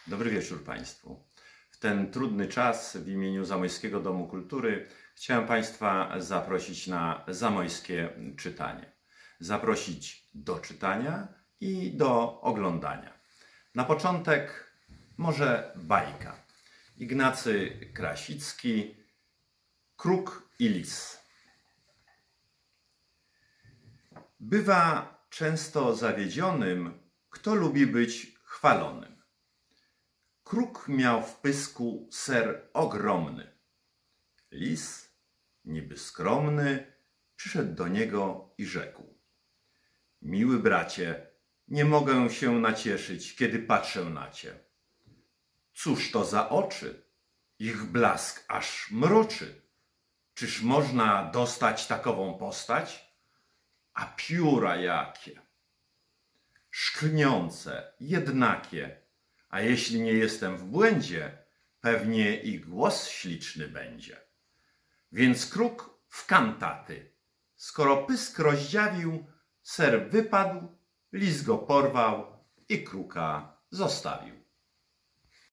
Dobry wieczór Państwu. W ten trudny czas w imieniu Zamojskiego Domu Kultury chciałem Państwa zaprosić na zamojskie czytanie. Zaprosić do czytania i do oglądania. Na początek może bajka. Ignacy Krasicki, Kruk i lis. Bywa często zawiedzionym, kto lubi być chwalonym. Kruk miał w pysku ser ogromny. Lis, niby skromny, przyszedł do niego i rzekł: miły bracie, nie mogę się nacieszyć, kiedy patrzę na cię. Cóż to za oczy? Ich blask aż mroczy. Czyż można dostać takową postać? A pióra jakie! Szklniące, jednakie, a jeśli nie jestem w błędzie, pewnie i głos śliczny będzie. Więc kruk w kantaty. Skoro pysk rozdziawił, ser wypadł, lis go porwał i kruka zostawił.